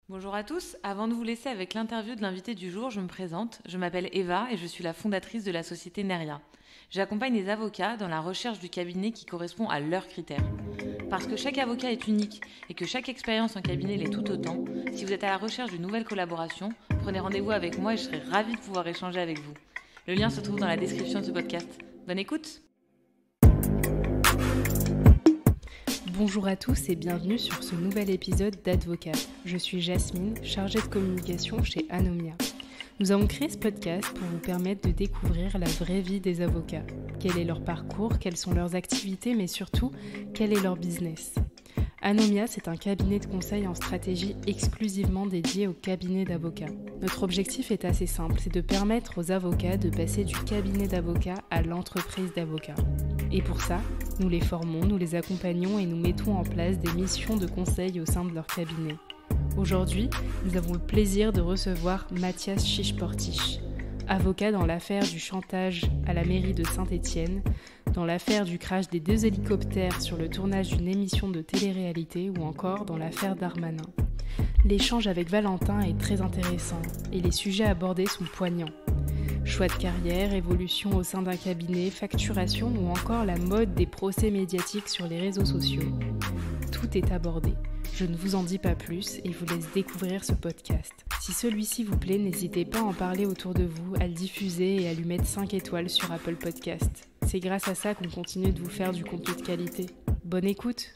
Bonjour à tous, avant de vous laisser avec l'interview de l'invité du jour, je me présente. Je m'appelle Eva et je suis la fondatrice de la société Neria. J'accompagne les avocats dans la recherche du cabinet qui correspond à leurs critères. Parce que chaque avocat est unique et que chaque expérience en cabinet l'est tout autant, si vous êtes à la recherche d'une nouvelle collaboration, prenez rendez-vous avec moi et je serai ravie de pouvoir échanger avec vous. Le lien se trouve dans la description de ce podcast. Bonne écoute! Bonjour à tous et bienvenue sur ce nouvel épisode d'Advocat. Je suis Jasmine, chargée de communication chez Anomia. Nous avons créé ce podcast pour vous permettre de découvrir la vraie vie des avocats. Quel est leur parcours, quelles sont leurs activités, mais surtout, quel est leur business. Anomia, c'est un cabinet de conseil en stratégie exclusivement dédié au cabinet d'avocats. Notre objectif est assez simple, c'est de permettre aux avocats de passer du cabinet d'avocats à l'entreprise d'avocats. Et pour ça, nous les formons, nous les accompagnons et nous mettons en place des missions de conseil au sein de leur cabinet. Aujourd'hui, nous avons le plaisir de recevoir Mathias Chichportiche, avocat dans l'affaire du chantage à la mairie de Saint-Étienne, dans l'affaire du crash des 2 hélicoptères sur le tournage d'une émission de télé-réalité ou encore dans l'affaire Darmanin. L'échange avec Valentin est très intéressant et les sujets abordés sont poignants. Choix de carrière, évolution au sein d'un cabinet, facturation ou encore la mode des procès médiatiques sur les réseaux sociaux. Tout est abordé. Je ne vous en dis pas plus et vous laisse découvrir ce podcast. Si celui-ci vous plaît, n'hésitez pas à en parler autour de vous, à le diffuser et à lui mettre 5 étoiles sur Apple Podcast. C'est grâce à ça qu'on continue de vous faire du contenu de qualité. Bonne écoute!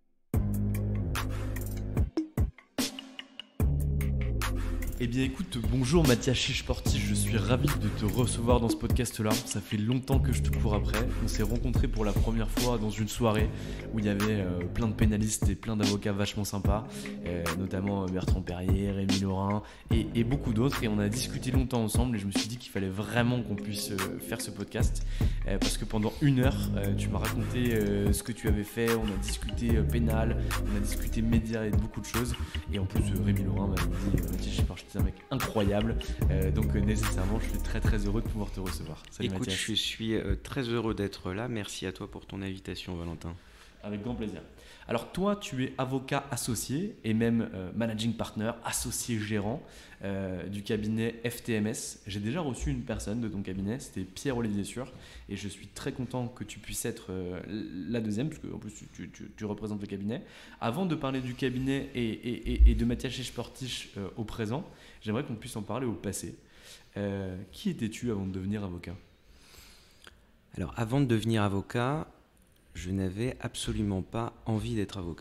Eh bien écoute, bonjour Mathias Chichportiche, je suis ravi de te recevoir dans ce podcast-là. Ça fait longtemps que je te cours après. On s'est rencontrés pour la première fois dans une soirée où il y avait plein de pénalistes et plein d'avocats vachement sympas, notamment Bertrand Perrier, Rémi Laurin et beaucoup d'autres. Et on a discuté longtemps ensemble et je me suis dit qu'il fallait vraiment qu'on puisse faire ce podcast parce que pendant 1 heure, tu m'as raconté ce que tu avais fait, on a discuté pénal, on a discuté médias et beaucoup de choses. Et en plus, Rémi Laurin m'a dit Mathias Chichportiche, c'est un mec incroyable, donc nécessairement je suis très très heureux de pouvoir te recevoir. Salut Écoute, Mathias. je suis très heureux d'être là. Merci à toi pour ton invitation, Valentin. Avec grand plaisir. Alors toi, tu es avocat associé et même managing partner, associé gérant du cabinet FTMS. J'ai déjà reçu une personne de ton cabinet, c'était Pierre-Olivier Sûr, et je suis très content que tu puisses être la deuxième, parce qu'en plus tu représentes le cabinet. Avant de parler du cabinet et de Mathias Chichportiche au présent, j'aimerais qu'on puisse en parler au passé. Qui étais-tu avant de devenir avocat ? Alors, avant de devenir avocat, je n'avais absolument pas envie d'être avocat.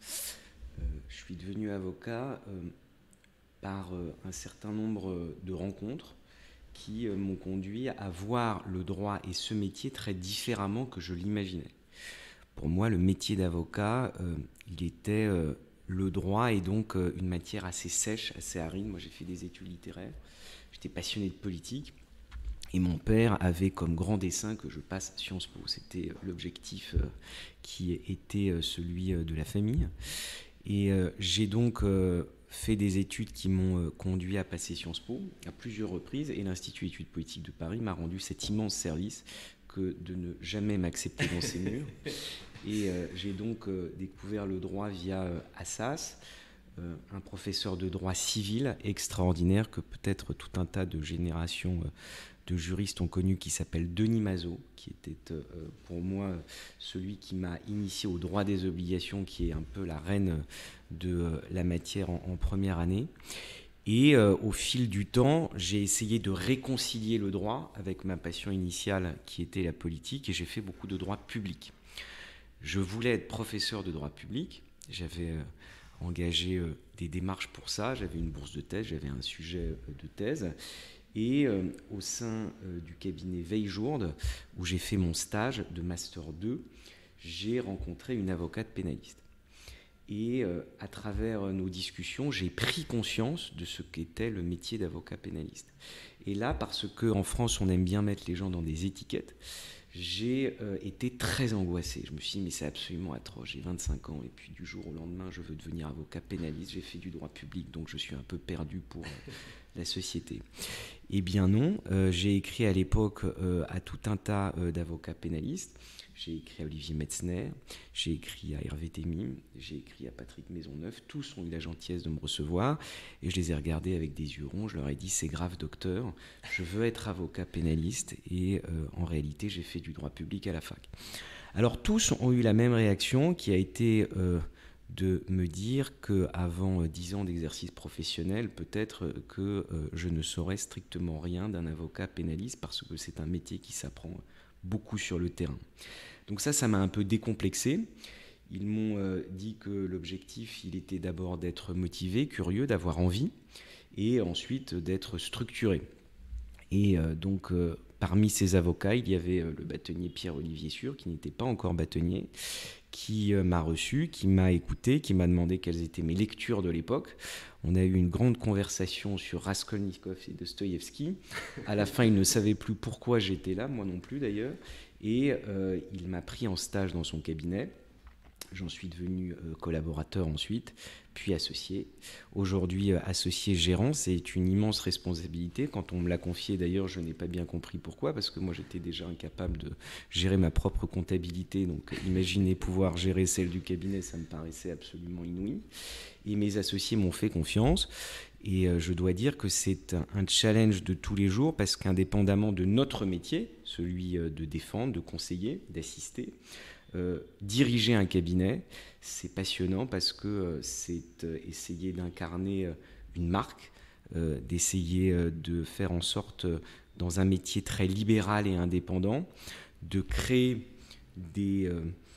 Je suis devenu avocat par un certain nombre de rencontres qui m'ont conduit à voir le droit et ce métier très différemment que je l'imaginais. Pour moi, le métier d'avocat, il était le droit et donc une matière assez sèche, assez aride. Moi, j'ai fait des études littéraires, j'étais passionné de politique. Et mon père avait comme grand dessein que je passe Sciences Po. C'était l'objectif qui était celui de la famille. Et j'ai donc fait des études qui m'ont conduit à passer Sciences Po à plusieurs reprises. Et l'Institut d'études politiques de Paris m'a rendu cet immense service que de ne jamais m'accepter dans ses murs. Et j'ai donc découvert le droit via Assas, un professeur de droit civil extraordinaire que peut-être tout un tas de générations de juristes ont connu, qui s'appelle Denis Mazot, qui était pour moi celui qui m'a initié au droit des obligations, qui est un peu la reine de la matière en première année. Et au fil du temps, j'ai essayé de réconcilier le droit avec ma passion initiale qui était la politique, et j'ai fait beaucoup de droit public. Je voulais être professeur de droit public, j'avais engagé des démarches pour ça, j'avais une bourse de thèse, j'avais un sujet de thèse. Et au sein du cabinet Veille-Jourde, où j'ai fait mon stage de Master 2, j'ai rencontré une avocate pénaliste. Et à travers nos discussions, j'ai pris conscience de ce qu'était le métier d'avocat pénaliste. Et là, parce qu'en France, on aime bien mettre les gens dans des étiquettes, j'ai été très angoissé. Je me suis dit, mais c'est absolument atroce, j'ai 25 ans, et puis du jour au lendemain, je veux devenir avocat pénaliste. J'ai fait du droit public, donc je suis un peu perdu pour la société. Eh bien non, j'ai écrit à l'époque à tout un tas d'avocats pénalistes. j'ai écrit à Olivier Metzner, j'ai écrit à Hervé Temim, j'ai écrit à Patrick Maisonneuve. Tous ont eu la gentillesse de me recevoir et je les ai regardés avec des yeux ronds. Je leur ai dit, c'est grave docteur, je veux être avocat pénaliste et en réalité j'ai fait du droit public à la fac. Alors tous ont eu la même réaction qui a été de me dire qu'avant 10 ans d'exercice professionnel, peut-être que je ne saurais strictement rien d'un avocat pénaliste parce que c'est un métier qui s'apprend beaucoup sur le terrain. Donc ça m'a un peu décomplexé. Ils m'ont dit que l'objectif, il était d'abord d'être motivé, curieux, d'avoir envie, et ensuite d'être structuré. Et donc, parmi ces avocats, il y avait le bâtonnier Pierre-Olivier Sûr, qui n'était pas encore bâtonnier, qui m'a reçu, qui m'a écouté, qui m'a demandé quelles étaient mes lectures de l'époque. On a eu une grande conversation sur Raskolnikov et Dostoïevski. À la fin, il ne savait plus pourquoi j'étais là, moi non plus d'ailleurs. Et il m'a pris en stage dans son cabinet. J'en suis devenu collaborateur ensuite, puis associé. Aujourd'hui, associé gérant, c'est une immense responsabilité. Quand on me l'a confié, d'ailleurs, je n'ai pas bien compris pourquoi, parce que moi, j'étais déjà incapable de gérer ma propre comptabilité. Donc, imaginer pouvoir gérer celle du cabinet, ça me paraissait absolument inouï. Et mes associés m'ont fait confiance. Et je dois dire que c'est un challenge de tous les jours, parce qu'indépendamment de notre métier, celui de défendre, de conseiller, d'assister, diriger un cabinet, c'est passionnant parce que c'est essayer d'incarner une marque, d'essayer de faire en sorte, dans un métier très libéral et indépendant, de créer des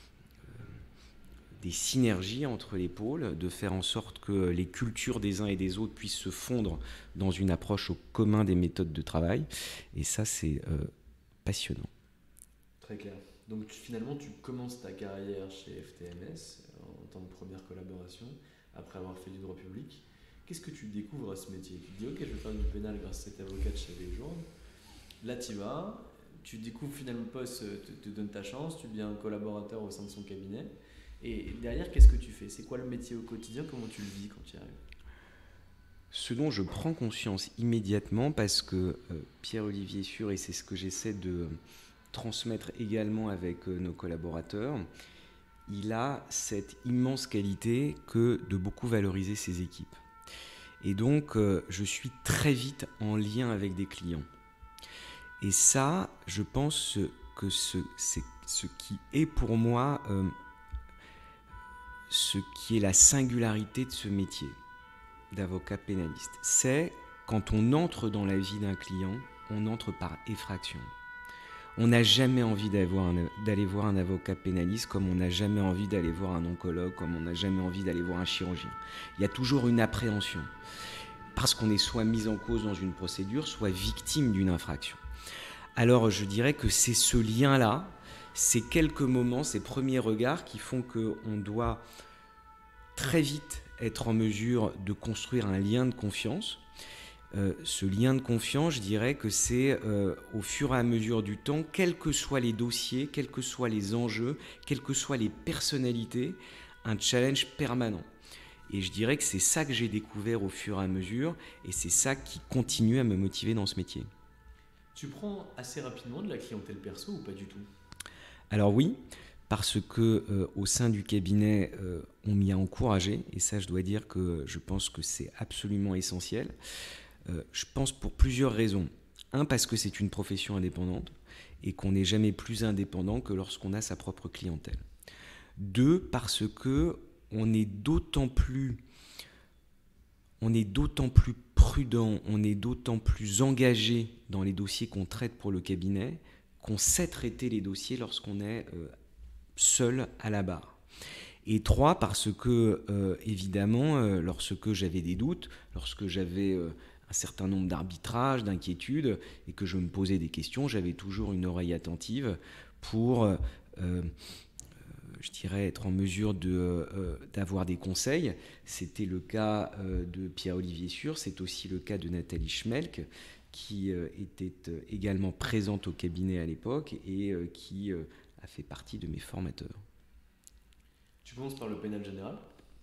synergies entre les pôles, de faire en sorte que les cultures des uns et des autres puissent se fondre dans une approche au commun des méthodes de travail. Et ça, c'est passionnant. Très clair. Donc finalement, tu commences ta carrière chez FTMS en tant que première collaboration, après avoir fait du droit public. Qu'est-ce que tu découvres à ce métier? Tu te dis, ok, je vais faire du pénal grâce à cet avocat de chez Jourde. Là, tu vas, tu découvres finalement le poste, te donne ta chance, tu deviens un collaborateur au sein de son cabinet. Et derrière, qu'est-ce que tu fais? C'est quoi le métier au quotidien? Comment tu le vis quand tu y arrives? Ce dont je prends conscience immédiatement, parce que Pierre-Olivier Sûr, et c'est ce que j'essaie de transmettre également avec nos collaborateurs, il a cette immense qualité que de beaucoup valoriser ses équipes. Et donc, je suis très vite en lien avec des clients. Et ça, je pense que c'est ce qui est pour moi ce qui est la singularité de ce métier d'avocat pénaliste. C'est quand on entre dans la vie d'un client, on entre par effraction. On n'a jamais envie d'aller voir un avocat pénaliste comme on n'a jamais envie d'aller voir un oncologue, comme on n'a jamais envie d'aller voir un chirurgien. Il y a toujours une appréhension, parce qu'on est soit mis en cause dans une procédure, soit victime d'une infraction. Alors je dirais que c'est ce lien-là, ces quelques moments, ces premiers regards qui font qu'on doit très vite être en mesure de construire un lien de confiance. Ce lien de confiance, je dirais que c'est au fur et à mesure du temps, quels que soient les dossiers, quels que soient les enjeux, quelles que soient les personnalités, un challenge permanent. Et je dirais que c'est ça que j'ai découvert au fur et à mesure, et c'est ça qui continue à me motiver dans ce métier. Tu prends assez rapidement de la clientèle perso ou pas du tout? Alors oui, parce que au sein du cabinet, on m'y a encouragé, et ça je dois dire que je pense que c'est absolument essentiel. Je pense pour plusieurs raisons. Un, parce que c'est une profession indépendante et qu'on n'est jamais plus indépendant que lorsqu'on a sa propre clientèle. Deux, parce que on est d'autant plus prudent, on est d'autant plus engagé dans les dossiers qu'on traite pour le cabinet, qu'on sait traiter les dossiers lorsqu'on est seul à la barre. Et trois, parce que, évidemment, lorsque j'avais des doutes, lorsque j'avais un certain nombre d'arbitrages, d'inquiétudes, et que je me posais des questions, j'avais toujours une oreille attentive pour, je dirais, être en mesure d'avoir des conseils. C'était le cas de Pierre-Olivier Sûr, c'est aussi le cas de Nathalie Schmelk, qui était également présente au cabinet à l'époque et qui a fait partie de mes formateurs. Tu commences par le pénal général?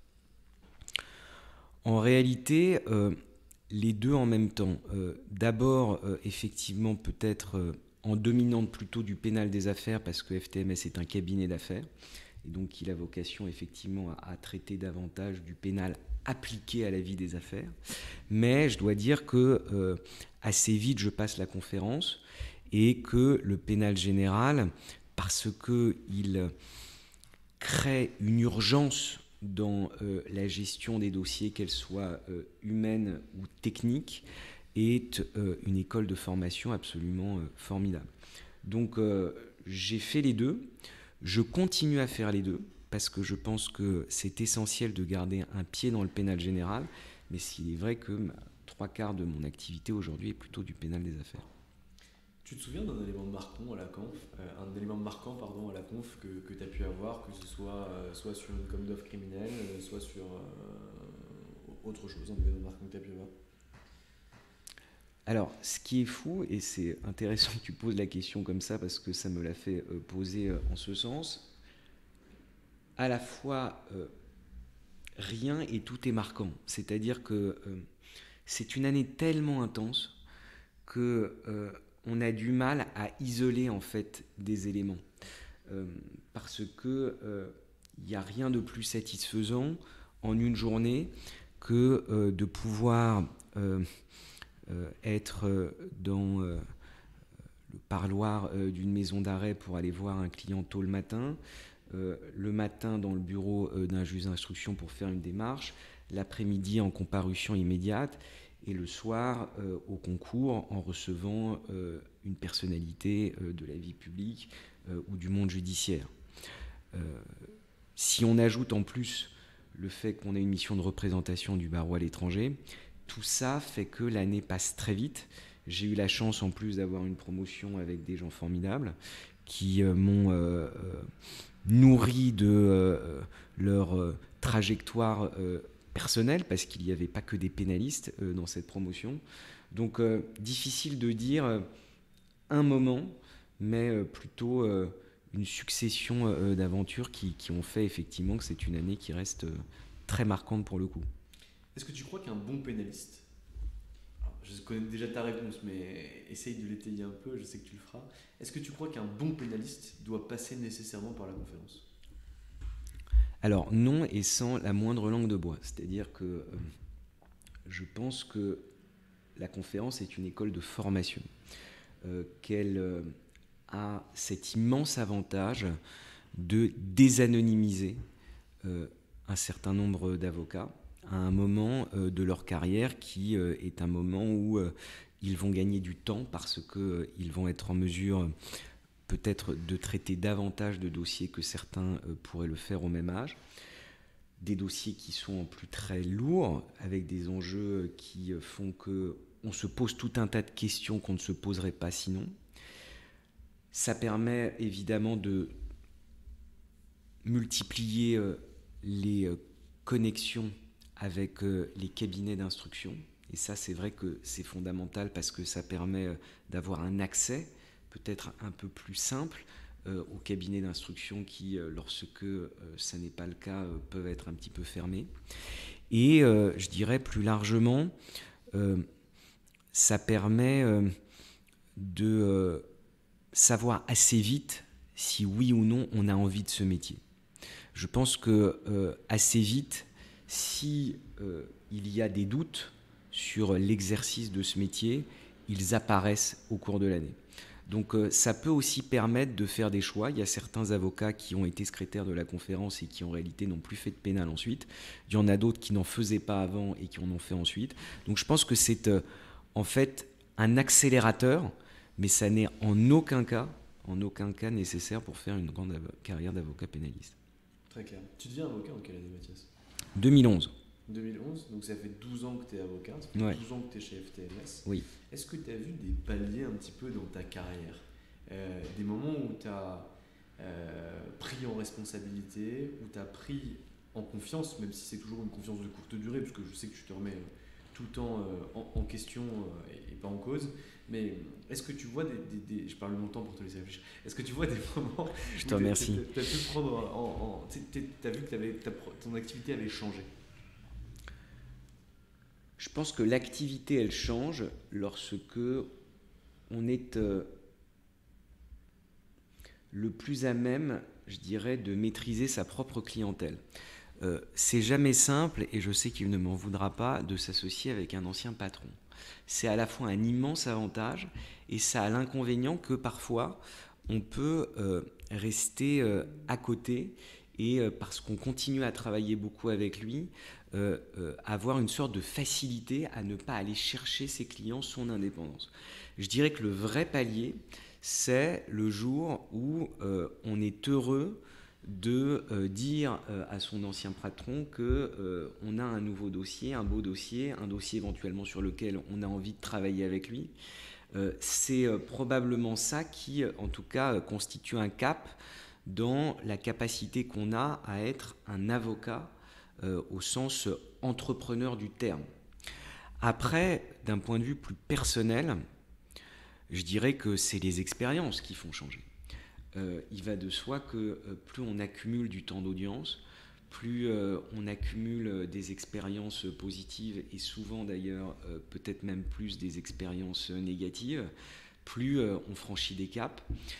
En réalité, les deux en même temps. D'abord, effectivement, peut-être en dominante plutôt du pénal des affaires, parce que FTMS est un cabinet d'affaires, et donc il a vocation effectivement à traiter davantage du pénal appliqué à la vie des affaires. Mais je dois dire que assez vite je passe la conférence, et que le pénal général, parce qu'il crée une urgence dans la gestion des dossiers, qu'elle soit humaine ou technique, est une école de formation absolument formidable. Donc j'ai fait les deux, je continue à faire les deux, parce que je pense que c'est essentiel de garder un pied dans le pénal général, mais s'il est vrai que 3/4 de mon activité aujourd'hui est plutôt du pénal des affaires. Tu te souviens d'un élément marquant à la conf, à la conf que tu as pu avoir, que ce soit soit sur une com d'offre criminelle, soit sur autre chose, un élément marquant que tu as pu avoir? Alors, ce qui est fou, et c'est intéressant que tu poses la question comme ça, parce que ça me l'a fait poser en ce sens, à la fois rien et tout est marquant. C'est-à-dire que c'est une année tellement intense que on a du mal à isoler en fait des éléments, parce que il n'y a rien de plus satisfaisant en une journée que de pouvoir être dans le parloir d'une maison d'arrêt pour aller voir un client tôt le matin dans le bureau d'un juge d'instruction pour faire une démarche, l'après-midi en comparution immédiate, et le soir au concours en recevant une personnalité de la vie publique ou du monde judiciaire. Si on ajoute en plus le fait qu'on a une mission de représentation du barreau à l'étranger, tout ça fait que l'année passe très vite. J'ai eu la chance en plus d'avoir une promotion avec des gens formidables qui m'ont nourri de leur trajectoire personnelle, parce qu'il n'y avait pas que des pénalistes dans cette promotion. Donc difficile de dire un moment, mais plutôt une succession d'aventures qui ont fait effectivement que c'est une année qui reste très marquante pour le coup. Est-ce que tu crois qu'un bon pénaliste, alors, je connais déjà ta réponse, mais essaye de l'étayer un peu, je sais que tu le feras. Est-ce que tu crois qu'un bon pénaliste doit passer nécessairement par la conférence? Alors non, et sans la moindre langue de bois. C'est-à-dire que je pense que la conférence est une école de formation, qu'elle a cet immense avantage de désanonymiser un certain nombre d'avocats à un moment de leur carrière qui est un moment où ils vont gagner du temps, parce qu'ils vont être en mesure peut-être de traiter davantage de dossiers que certains pourraient le faire au même âge. Des dossiers qui sont en plus très lourds, avec des enjeux qui font qu'on se pose tout un tas de questions qu'on ne se poserait pas sinon. Ça permet évidemment de multiplier les connexions avec les cabinets d'instruction. Et ça, c'est vrai que c'est fondamental, parce que ça permet d'avoir un accès peut-être un peu plus simple aux cabinets d'instruction qui, lorsque ça n'est pas le cas, peuvent être un petit peu fermés. Et je dirais plus largement, ça permet de savoir assez vite si oui ou non on a envie de ce métier. Je pense que assez vite, si il y a des doutes sur l'exercice de ce métier, ils apparaissent au cours de l'année. Donc ça peut aussi permettre de faire des choix. Il y a certains avocats qui ont été secrétaires de la conférence et qui en réalité n'ont plus fait de pénal ensuite. Il y en a d'autres qui n'en faisaient pas avant et qui en ont fait ensuite. Donc je pense que c'est en fait un accélérateur, mais ça n'est en aucun cas nécessaire pour faire une grande carrière d'avocat pénaliste. Très clair. Tu deviens avocat en quelle année, Mathias? 2011. 2011, donc ça fait 12 ans que tu es avocat, ça fait 12 ans que tu es chez FTMS. Oui. Est-ce que tu as vu des paliers un petit peu dans ta carrière, des moments où tu as pris en responsabilité, où tu as pris en confiance, même si c'est toujours une confiance de courte durée, parce que je sais que tu te remets tout le temps en question et pas en cause, mais est-ce que tu vois je parle longtemps pour te laisser réfléchir, est-ce que tu vois des moments je te remercie. Tu as pu prendre tu as vu que ton activité avait changé? Je pense que l'activité, elle change lorsque on est le plus à même, je dirais, de maîtriser sa propre clientèle. C'est jamais simple, et je sais qu'il ne m'en voudra pas, de s'associer avec un ancien patron. C'est à la fois un immense avantage, et ça a l'inconvénient que parfois, on peut rester à côté, et parce qu'on continue à travailler beaucoup avec lui, avoir une sorte de facilité à ne pas aller chercher ses clients son indépendance. Je dirais que le vrai palier, c'est le jour où on est heureux de dire à son ancien patron qu'on a un nouveau dossier, un beau dossier, un dossier éventuellement sur lequel on a envie de travailler avec lui. C'est probablement ça qui, en tout cas, constitue un cap dans la capacité qu'on a à être un avocat au sens entrepreneur du terme. Après, d'un point de vue plus personnel, je dirais que c'est les expériences qui font changer. Il va de soi que plus on accumule du temps d'audience, plus on accumule des expériences positives et souvent d'ailleurs peut-être même plus des expériences négatives, plus on franchit des caps.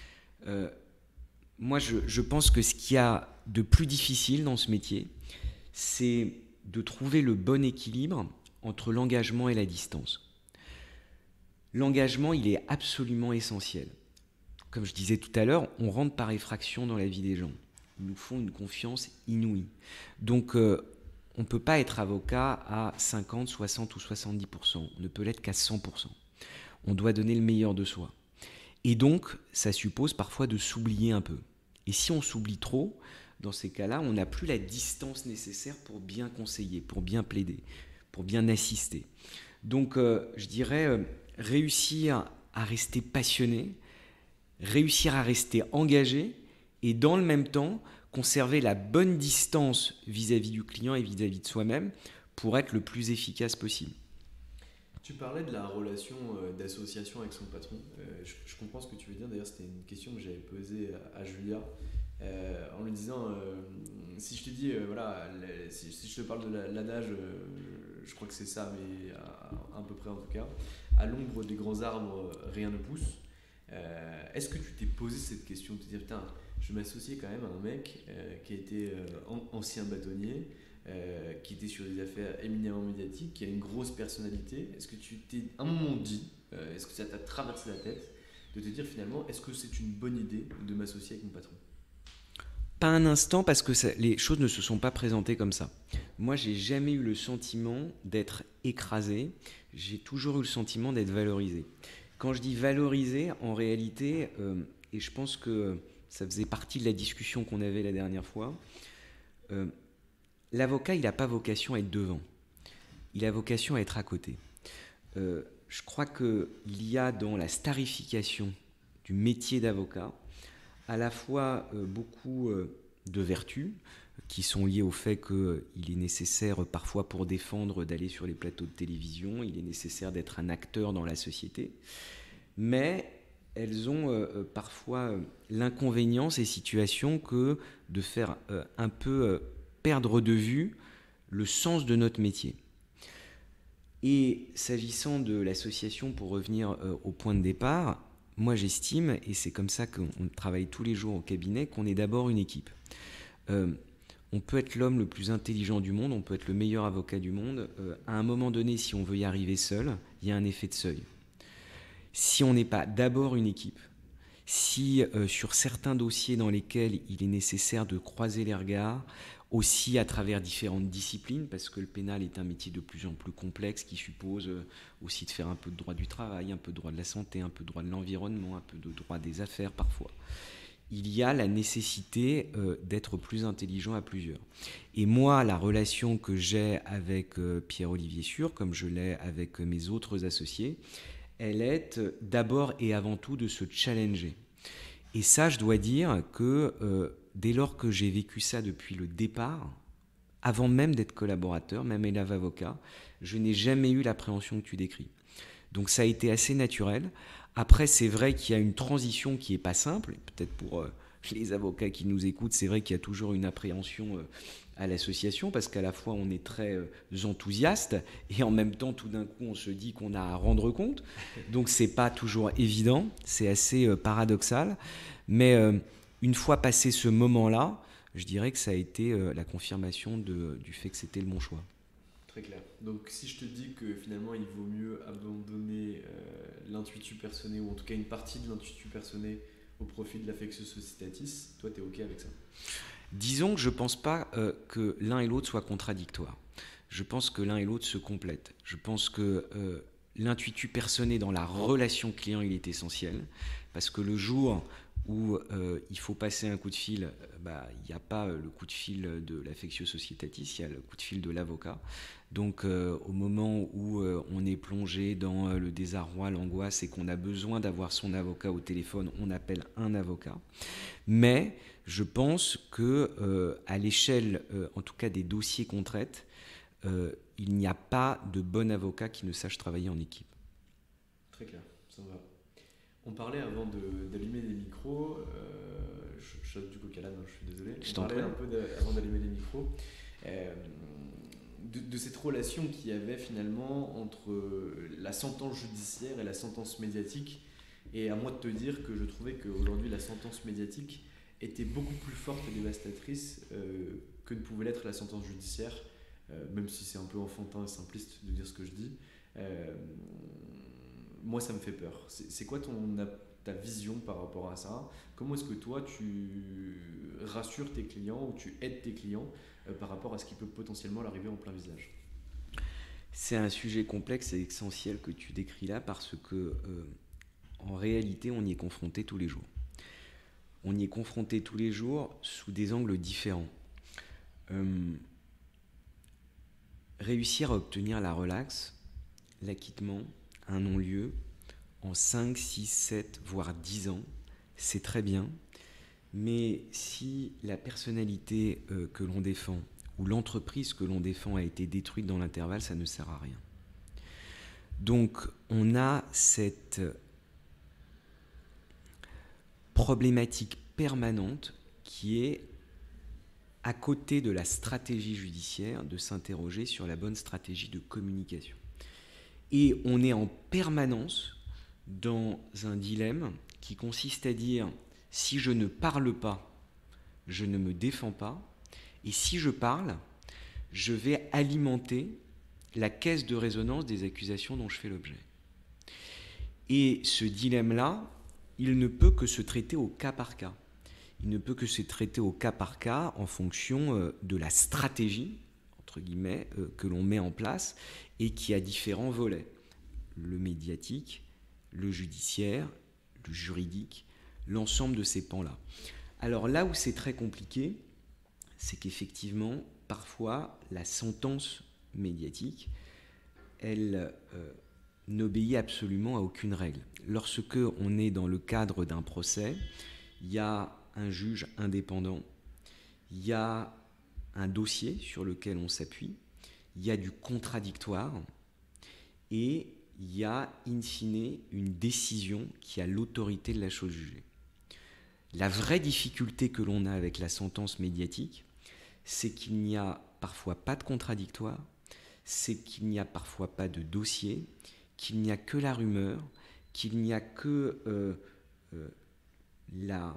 Moi, je pense que ce qu'il y a de plus difficile dans ce métier, c'est de trouver le bon équilibre entre l'engagement et la distance. L'engagement, il est absolument essentiel. Comme je disais tout à l'heure, on rentre par effraction dans la vie des gens. Ils nous font une confiance inouïe. Donc, on ne peut pas être avocat à 50, 60 ou 70%. On ne peut l'être qu'à 100%. On doit donner le meilleur de soi. Et donc, ça suppose parfois de s'oublier un peu. Et si on s'oublie trop, dans ces cas-là, on n'a plus la distance nécessaire pour bien conseiller, pour bien plaider, pour bien assister. Donc, je dirais, réussir à rester passionné, réussir à rester engagé et dans le même temps, conserver la bonne distance vis-à-vis du client et vis-à-vis de soi-même pour être le plus efficace possible. Tu parlais de la relation d'association avec son patron. Je comprends ce que tu veux dire. D'ailleurs, c'était une question que j'avais posée à Julia en lui disant si je te dis, si je te parle de l'adage, je crois que c'est ça, mais à peu près en tout cas, à l'ombre des grands arbres, rien ne pousse. Est-ce que tu t'es posé cette question de te dire, putain, je m'associais quand même à un mec qui a été ancien bâtonnier, qui était sur des affaires éminemment médiatiques, qui a une grosse personnalité. Est-ce que tu t'es un moment dit, est-ce que ça t'a traversé la tête de te dire finalement, est-ce que c'est une bonne idée de m'associer avec mon patron ? Pas un instant, parce que les choses ne se sont pas présentées comme ça. Moi, j'ai jamais eu le sentiment d'être écrasé, j'ai toujours eu le sentiment d'être valorisé. Quand je dis valorisé, en réalité, et je pense que ça faisait partie de la discussion qu'on avait la dernière fois, l'avocat, il n'a pas vocation à être devant. Il a vocation à être à côté. Je crois qu'il y a dans la starification du métier d'avocat à la fois beaucoup de vertus qui sont liées au fait qu'il est nécessaire parfois pour défendre d'aller sur les plateaux de télévision, il est nécessaire d'être un acteur dans la société, mais elles ont parfois l'inconvénient, ces situations, que de faire un peu perdre de vue le sens de notre métier. Et s'agissant de l'association, pour revenir au point de départ, moi j'estime, et c'est comme ça qu'on travaille tous les jours au cabinet, qu'on est d'abord une équipe. On peut être l'homme le plus intelligent du monde, on peut être le meilleur avocat du monde. À un moment donné, si on veut y arriver seul, il y a un effet de seuil. Si on n'est pas d'abord une équipe, si sur certains dossiers dans lesquels il est nécessaire de croiser les regards, aussi à travers différentes disciplines, parce que le pénal est un métier de plus en plus complexe qui suppose aussi de faire un peu de droit du travail, un peu de droit de la santé, un peu de droit de l'environnement, un peu de droit des affaires parfois. Il y a la nécessité d'être plus intelligent à plusieurs. Et moi, la relation que j'ai avec Pierre-Olivier Sûr, comme je l'ai avec mes autres associés, elle est d'abord et avant tout de se challenger. Et ça, je dois dire que dès lors que j'ai vécu ça depuis le départ, avant même d'être collaborateur, même élève avocat, je n'ai jamais eu l'appréhension que tu décris. Donc ça a été assez naturel. Après, c'est vrai qu'il y a une transition qui n'est pas simple. Peut-être pour les avocats qui nous écoutent, c'est vrai qu'il y a toujours une appréhension à l'association, parce qu'à la fois on est très enthousiaste et en même temps tout d'un coup on se dit qu'on a à rendre compte. Donc c'est pas toujours évident, c'est assez paradoxal. Mais une fois passé ce moment-là, je dirais que ça a été la confirmation du fait que c'était le bon choix. Très clair. Donc si je te dis que finalement il vaut mieux abandonner l'intuitu personae, ou en tout cas une partie de l'intuitu personae au profit de l'affectio societatis, toi tu es OK avec ça? Disons que je ne pense pas que l'un et l'autre soient contradictoires. Je pense que l'un et l'autre se complètent. Je pense que l'intuitu personae dans la relation client, il est essentiel, parce que le jour où il faut passer un coup de fil, il n'y a pas le coup de fil de l'affectio societatis, il y a le coup de fil de l'avocat. Donc au moment où on est plongé dans le désarroi, l'angoisse et qu'on a besoin d'avoir son avocat au téléphone, on appelle un avocat. Mais je pense que à l'échelle, en tout cas des dossiers qu'on traite, il n'y a pas de bon avocat qui ne sache travailler en équipe. Très clair, ça me va. On parlait avant d'allumer les micros, je saute du coq à l'âne, je suis désolé. On parlait un peu avant d'allumer les micros de cette relation qu'il y avait finalement entre la sentence judiciaire et la sentence médiatique. Et à moi de te dire que je trouvais qu'aujourd'hui la sentence médiatique était beaucoup plus forte et dévastatrice que ne pouvait l'être la sentence judiciaire, même si c'est un peu enfantin et simpliste de dire ce que je dis. Moi ça me fait peur. C'est quoi ta vision par rapport à ça? Comment est-ce que toi tu rassures tes clients ou tu aides tes clients par rapport à ce qui peut potentiellement leur arriver en plein visage? C'est un sujet complexe et essentiel que tu décris là, parce que en réalité on y est confronté tous les jours. On y est confronté tous les jours sous des angles différents. Réussir à obtenir la relaxe, l'acquittement, un non-lieu en 5, 6, 7, voire 10 ans, c'est très bien. Mais si la personnalité que l'on défend ou l'entreprise que l'on défend a été détruite dans l'intervalle, ça ne sert à rien. Donc on a cette problématique permanente qui est, à côté de la stratégie judiciaire, de s'interroger sur la bonne stratégie de communication. Et on est en permanence dans un dilemme qui consiste à dire: si je ne parle pas, je ne me défends pas, et si je parle, je vais alimenter la caisse de résonance des accusations dont je fais l'objet. Et ce dilemme-là, il ne peut que se traiter au cas par cas. Il ne peut que se traiter au cas par cas en fonction de la stratégie, entre guillemets, que l'on met en place et qui a différents volets. Le médiatique, le judiciaire, le juridique, l'ensemble de ces pans-là. Alors là où c'est très compliqué, c'est qu'effectivement, parfois, la sentence médiatique, elle n'obéit absolument à aucune règle. Lorsque on est dans le cadre d'un procès, il y a un juge indépendant, il y a un dossier sur lequel on s'appuie, il y a du contradictoire et il y a, in fine, une décision qui a l'autorité de la chose jugée. La vraie difficulté que l'on a avec la sentence médiatique, c'est qu'il n'y a parfois pas de contradictoire, c'est qu'il n'y a parfois pas de dossier, qu'il n'y a que la rumeur, qu'il n'y a que la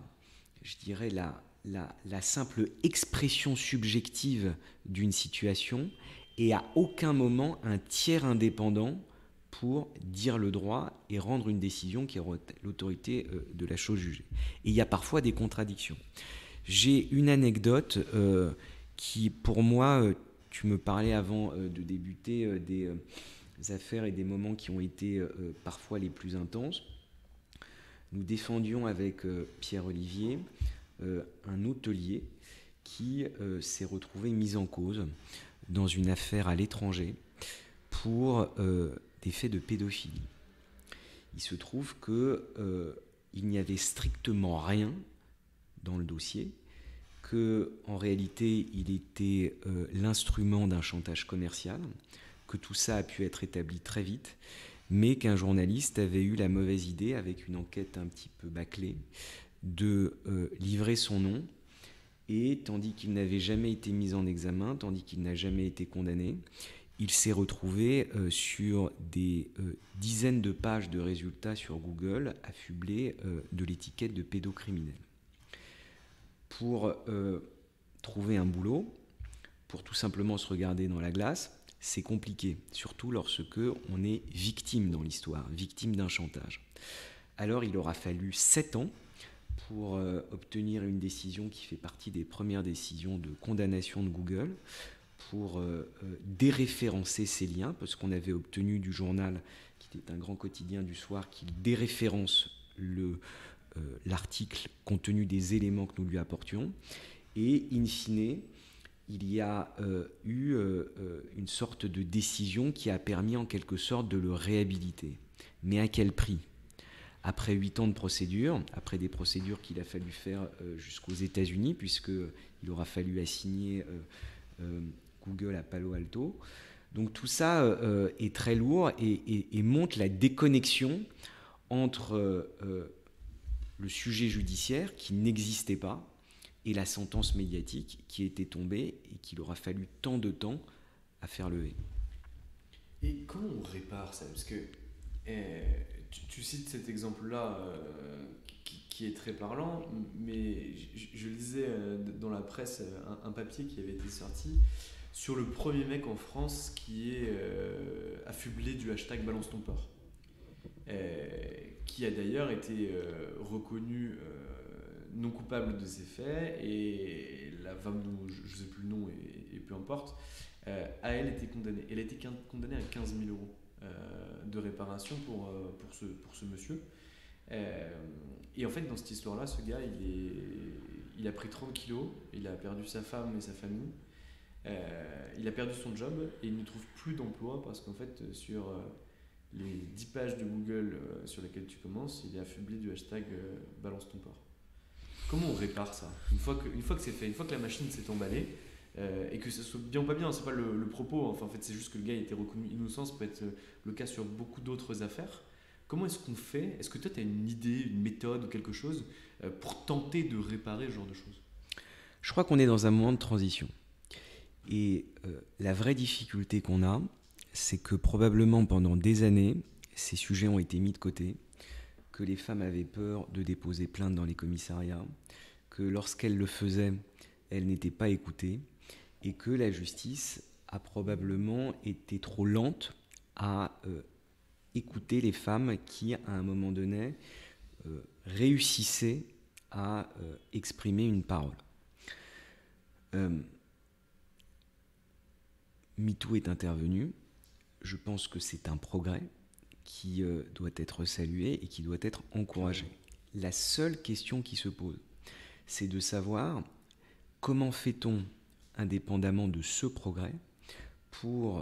simple expression subjective d'une situation, et à aucun moment un tiers indépendant pour dire le droit et rendre une décision qui aura l'autorité de la chose jugée. Et il y a parfois des contradictions. J'ai une anecdote qui, pour moi, tu me parlais avant de débuter des affaires et des moments qui ont été parfois les plus intenses. Nous défendions avec Pierre-Olivier un hôtelier qui s'est retrouvé mis en cause dans une affaire à l'étranger pour des faits de pédophilie. Il se trouve qu'il n'y avait strictement rien dans le dossier, qu'en réalité il était l'instrument d'un chantage commercial, que tout ça a pu être établi très vite, mais qu'un journaliste avait eu la mauvaise idée, avec une enquête un petit peu bâclée, de livrer son nom, et tandis qu'il n'avait jamais été mis en examen, tandis qu'il n'a jamais été condamné, il s'est retrouvé sur des dizaines de pages de résultats sur Google, affublé de l'étiquette de pédocriminel. pour trouver un boulot, pour tout simplement se regarder dans la glace, c'est compliqué, surtout lorsque on est victime dans l'histoire, victime d'un chantage. Alors il aura fallu 7 ans pour obtenir une décision qui fait partie des premières décisions de condamnation de Google, pour déréférencer ces liens, parce qu'on avait obtenu du journal, qui était un grand quotidien du soir, qu'il déréférence l'article compte tenu des éléments que nous lui apportions. Et in fine, il y a eu une sorte de décision qui a permis en quelque sorte de le réhabiliter. Mais à quel prix ? Après 8 ans de procédure, après des procédures qu'il a fallu faire jusqu'aux États-Unis, puisqu'il aura fallu assigner Google à Palo Alto. Donc tout ça est très lourd et montre la déconnexion entre le sujet judiciaire qui n'existait pas et la sentence médiatique qui était tombée et qu'il aura fallu tant de temps à faire lever. Et comment on répare ça ? Parce que tu cites cet exemple-là qui est très parlant, mais je lisais dans la presse un papier qui avait été sorti sur le premier mec en France qui est affublé du hashtag Balance ton porc, qui a d'ailleurs été reconnu non coupable de ces faits, et la femme dont je ne sais plus le nom et peu importe, a elle été condamnée. Elle a été condamnée à 15 000 euros de réparation pour ce monsieur. Et en fait, dans cette histoire-là, ce gars, il a pris 30 kilos, il a perdu sa femme et sa famille, il a perdu son job et il ne trouve plus d'emploi parce qu'en fait, sur les 10 pages de Google sur lesquelles tu commences, il est affublé du hashtag Balance ton porc. Comment on répare ça ? Une fois que c'est fait, une fois que la machine s'est emballée, et que ça soit bien ou pas bien, c'est pas le propos, enfin, en fait c'est juste que le gars a été reconnu innocent, ça peut être le cas sur beaucoup d'autres affaires. Comment est-ce qu'on fait ? Est-ce que toi tu as une idée, une méthode ou quelque chose pour tenter de réparer ce genre de choses ? Je crois qu'on est dans un moment de transition. Et la vraie difficulté qu'on a, c'est que probablement pendant des années, ces sujets ont été mis de côté, que les femmes avaient peur de déposer plainte dans les commissariats, que lorsqu'elles le faisaient, elles n'étaient pas écoutées, et que la justice a probablement été trop lente à écouter les femmes qui, à un moment donné, réussissaient à exprimer une parole. MeToo est intervenu. Je pense que c'est un progrès qui doit être salué et qui doit être encouragé. La seule question qui se pose, c'est de savoir comment fait-on, indépendamment de ce progrès, pour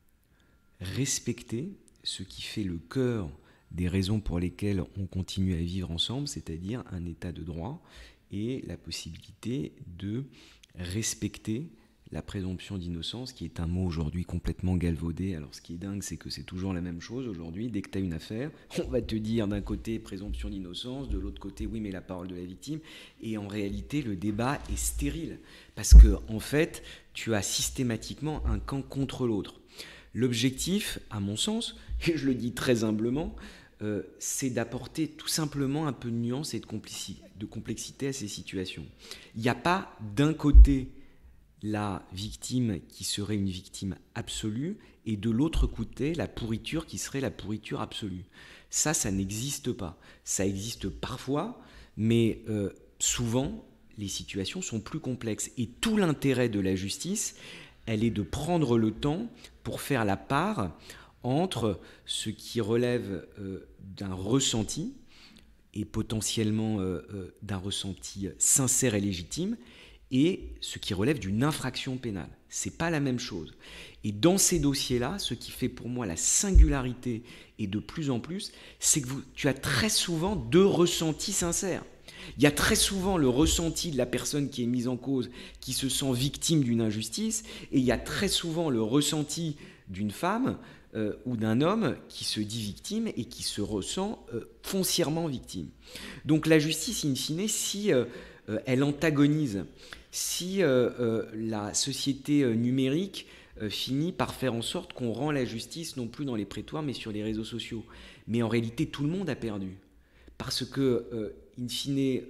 respecter ce qui fait le cœur des raisons pour lesquelles on continue à vivre ensemble, c'est-à-dire un état de droit et la possibilité de respecter la présomption d'innocence, qui est un mot aujourd'hui complètement galvaudé. Alors ce qui est dingue, c'est que c'est toujours la même chose aujourd'hui. Dès que tu as une affaire, on va te dire d'un côté présomption d'innocence, de l'autre côté oui mais la parole de la victime. Et en réalité, le débat est stérile parce que en fait, tu as systématiquement un camp contre l'autre. L'objectif, à mon sens, et je le dis très humblement, c'est d'apporter tout simplement un peu de nuance et de complexité à ces situations. Il n'y a pas d'un côté la victime qui serait une victime absolue et de l'autre côté la pourriture qui serait la pourriture absolue. Ça n'existe pas. Ça existe parfois, mais souvent les situations sont plus complexes. Et tout l'intérêt de la justice, elle est de prendre le temps pour faire la part entre ce qui relève d'un ressenti et potentiellement d'un ressenti sincère et légitime, et ce qui relève d'une infraction pénale. C'est pas la même chose. Et dans ces dossiers-là, ce qui fait pour moi la singularité, et de plus en plus, c'est que tu as très souvent deux ressentis sincères. Il y a très souvent le ressenti de la personne qui est mise en cause, qui se sent victime d'une injustice, et il y a très souvent le ressenti d'une femme ou d'un homme qui se dit victime et qui se ressent foncièrement victime. Donc la justice, in fine, si elle antagonise, si la société numérique finit par faire en sorte qu'on rend la justice non plus dans les prétoires mais sur les réseaux sociaux. Mais en réalité, tout le monde a perdu. Parce que, in fine,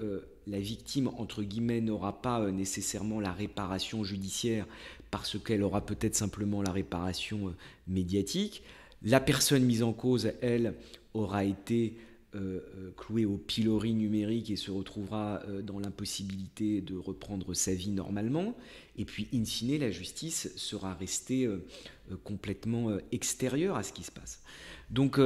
la victime, entre guillemets, n'aura pas nécessairement la réparation judiciaire parce qu'elle aura peut-être simplement la réparation médiatique. La personne mise en cause, elle, aura été clouée au pilori numérique et se retrouvera dans l'impossibilité de reprendre sa vie normalement. Et puis, in fine, la justice sera restée complètement extérieure à ce qui se passe. Donc,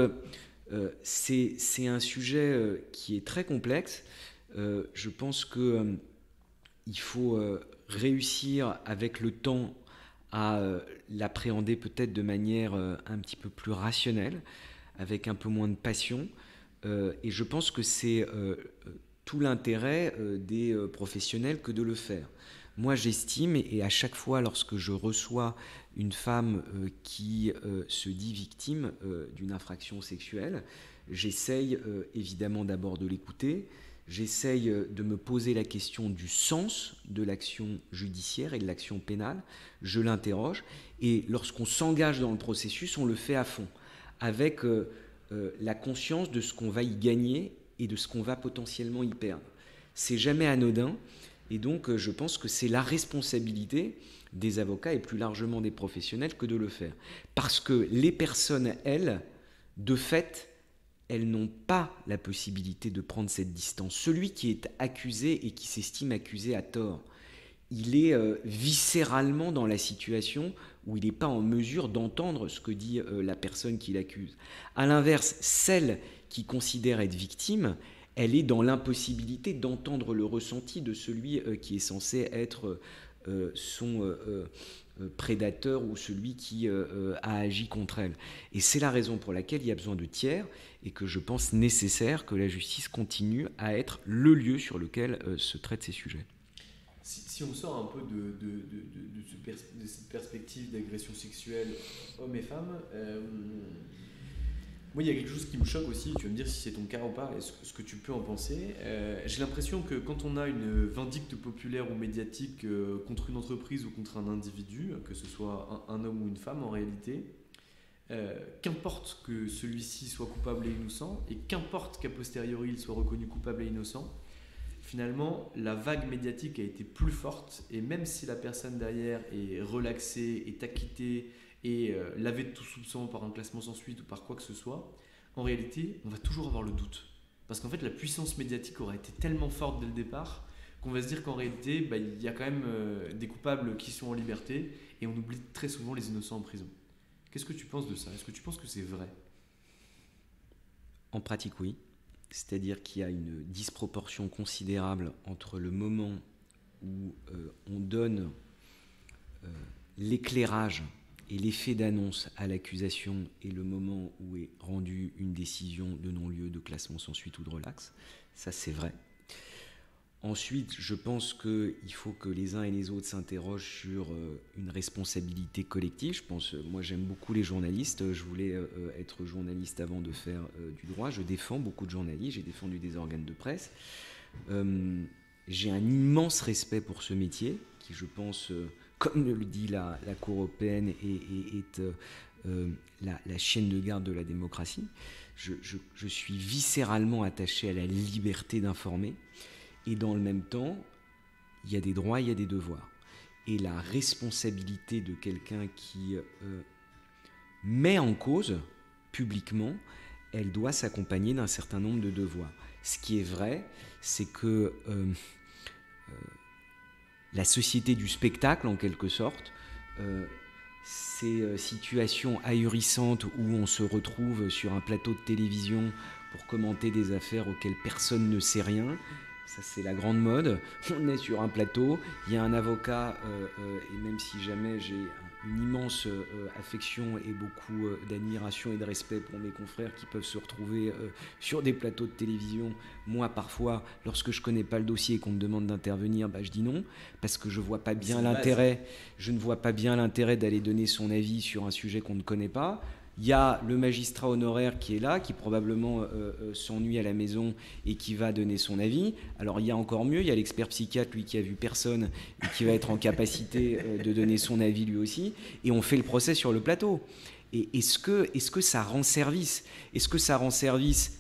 c'est un sujet qui est très complexe. Je pense qu'il faut réussir avec le temps à l'appréhender peut-être de manière un petit peu plus rationnelle, avec un peu moins de passion. Et je pense que c'est tout l'intérêt des professionnels que de le faire. Moi, j'estime, et à chaque fois lorsque je reçois une femme qui se dit victime d'une infraction sexuelle, j'essaye évidemment d'abord de l'écouter, j'essaye de me poser la question du sens de l'action judiciaire et de l'action pénale, je l'interroge, et lorsqu'on s'engage dans le processus, on le fait à fond, avec la conscience de ce qu'on va y gagner et de ce qu'on va potentiellement y perdre. C'est jamais anodin, et donc je pense que c'est la responsabilité des avocats et plus largement des professionnels que de le faire. Parce que les personnes, elles, de fait, elles n'ont pas la possibilité de prendre cette distance. Celui qui est accusé et qui s'estime accusé à tort, il est viscéralement dans la situation où il n'est pas en mesure d'entendre ce que dit la personne qui l'accuse. À l'inverse, celle qui considère être victime, elle est dans l'impossibilité d'entendre le ressenti de celui qui est censé être son prédateur ou celui qui a agi contre elle. Et c'est la raison pour laquelle il y a besoin de tiers et que je pense nécessaire que la justice continue à être le lieu sur lequel se traitent ces sujets. Si on sort un peu de cette perspective d'agression sexuelle hommes et femmes, moi il y a quelque chose qui me choque aussi, tu vas me dire si c'est ton cas ou pas, et ce que tu peux en penser. J'ai l'impression que quand on a une vindicte populaire ou médiatique contre une entreprise ou contre un individu, que ce soit un homme ou une femme en réalité, qu'importe que celui-ci soit coupable et innocent, et qu'importe qu'a posteriori il soit reconnu coupable et innocent, finalement, la vague médiatique a été plus forte, et même si la personne derrière est relaxée, est acquittée, et lavée de tout soupçon par un classement sans suite ou par quoi que ce soit, en réalité, on va toujours avoir le doute. Parce qu'en fait, la puissance médiatique aura été tellement forte dès le départ qu'on va se dire qu'en réalité, il y a quand même des coupables qui sont en liberté, et on oublie très souvent les innocents en prison. Qu'est-ce que tu penses de ça ? Est-ce que tu penses que c'est vrai ? En pratique, oui. C'est-à-dire qu'il y a une disproportion considérable entre le moment où on donne l'éclairage et l'effet d'annonce à l'accusation et le moment où est rendue une décision de non-lieu, de classement sans suite ou de relax. Ça, c'est vrai. Ensuite, je pense qu'il faut que les uns et les autres s'interrogent sur une responsabilité collective. Moi j'aime beaucoup les journalistes, je voulais être journaliste avant de faire du droit, je défends beaucoup de journalistes, j'ai défendu des organes de presse. J'ai un immense respect pour ce métier, qui je pense, comme le dit la Cour européenne, est la chaîne de garde de la démocratie. Je suis viscéralement attaché à la liberté d'informer. Et dans le même temps, il y a des droits, il y a des devoirs. Et la responsabilité de quelqu'un qui met en cause publiquement, elle doit s'accompagner d'un certain nombre de devoirs. Ce qui est vrai, c'est que la société du spectacle, en quelque sorte, ces situations ahurissantes où on se retrouve sur un plateau de télévision pour commenter des affaires auxquelles personne ne sait rien, ça c'est la grande mode. On est sur un plateau, il y a un avocat, et même si jamais j'ai une immense affection et beaucoup d'admiration et de respect pour mes confrères qui peuvent se retrouver sur des plateaux de télévision, moi parfois, lorsque je connais pas le dossier et qu'on me demande d'intervenir, je dis non, parce que je ne vois pas bien l'intérêt d'aller donner son avis sur un sujet qu'on ne connaît pas. Il y a le magistrat honoraire qui est là, qui probablement s'ennuie à la maison et qui va donner son avis. Alors il y a encore mieux, il y a l'expert psychiatre, lui qui a vu personne et qui va être en capacité de donner son avis lui aussi. Et on fait le procès sur le plateau. Et est-ce que ça rend service ? Est-ce que ça rend service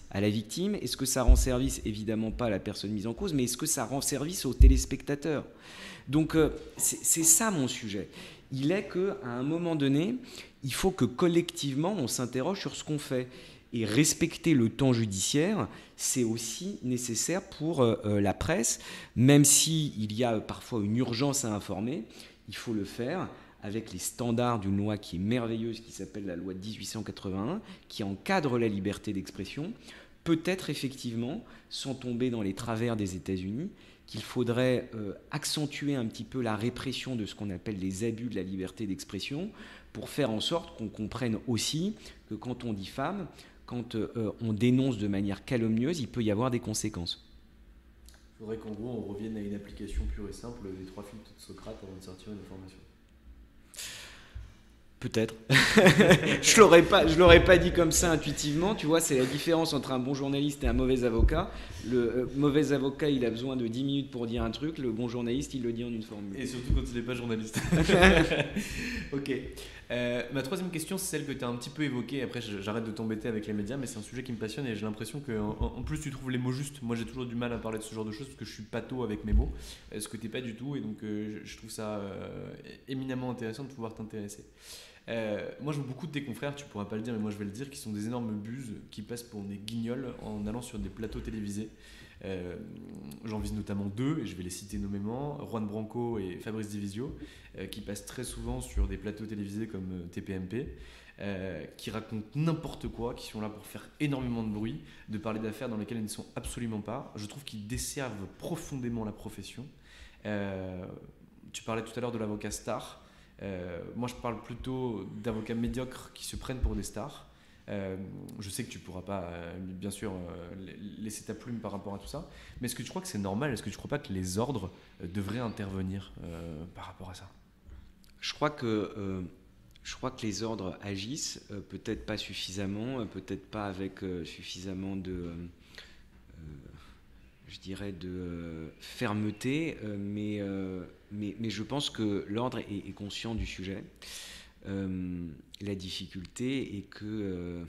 à la victime? Est-ce que ça rend service? Évidemment pas à la personne mise en cause, mais est-ce que ça rend service aux téléspectateurs? Donc c'est ça mon sujet. Il est qu'à un moment donné, il faut que collectivement on s'interroge sur ce qu'on fait. Et respecter le temps judiciaire, c'est aussi nécessaire pour la presse, même s'il y a parfois une urgence à informer, il faut le faire avec les standards d'une loi qui est merveilleuse, qui s'appelle la loi de 1881, qui encadre la liberté d'expression, peut-être effectivement, sans tomber dans les travers des États-Unis, qu'il faudrait accentuer un petit peu la répression de ce qu'on appelle les abus de la liberté d'expression, pour faire en sorte qu'on comprenne aussi que quand on diffame, quand on dénonce de manière calomnieuse, il peut y avoir des conséquences. Il faudrait qu'en gros, on revienne à une application pure et simple des 3 filtres de Socrate avant de sortir une information. Peut-être. Je l'aurais pas dit comme ça intuitivement. Tu vois, c'est la différence entre un bon journaliste et un mauvais avocat. Le mauvais avocat, il a besoin de 10 minutes pour dire un truc. Le bon journaliste, il le dit en une formule. Et surtout quand il n'est pas journaliste. Ok. Ma troisième question, c'est celle que tu as un petit peu évoquée. Après, j'arrête de t'embêter avec les médias, mais c'est un sujet qui me passionne et j'ai l'impression qu'en plus, tu trouves les mots justes. Moi, j'ai toujours du mal à parler de ce genre de choses parce que je suis pâteau avec mes mots, ce que tu n'es pas du tout. Et donc, je trouve ça éminemment intéressant de pouvoir t'intéresser. Moi, je vois beaucoup de tes confrères, tu pourras pas le dire, mais moi je vais le dire, qui sont des énormes buses qui passent pour des guignols en allant sur des plateaux télévisés. J'en vise notamment 2, et je vais les citer nommément, Juan Branco et Fabrice Divisio, qui passent très souvent sur des plateaux télévisés comme TPMP, qui racontent n'importe quoi, qui sont là pour faire énormément de bruit, de parler d'affaires dans lesquelles ils ne sont absolument pas. Je trouve qu'ils desservent profondément la profession. Tu parlais tout à l'heure de l'avocat star. Moi je parle plutôt d'avocats médiocres qui se prennent pour des stars. Je sais que tu ne pourras pas bien sûr laisser ta plume par rapport à tout ça, mais est-ce que tu crois que c'est normal? Est-ce que tu ne crois pas que les ordres devraient intervenir par rapport à ça? Je crois que les ordres agissent, peut-être pas suffisamment, peut-être pas avec suffisamment de je dirais de fermeté, mais je pense que l'ordre est conscient du sujet. La difficulté est que,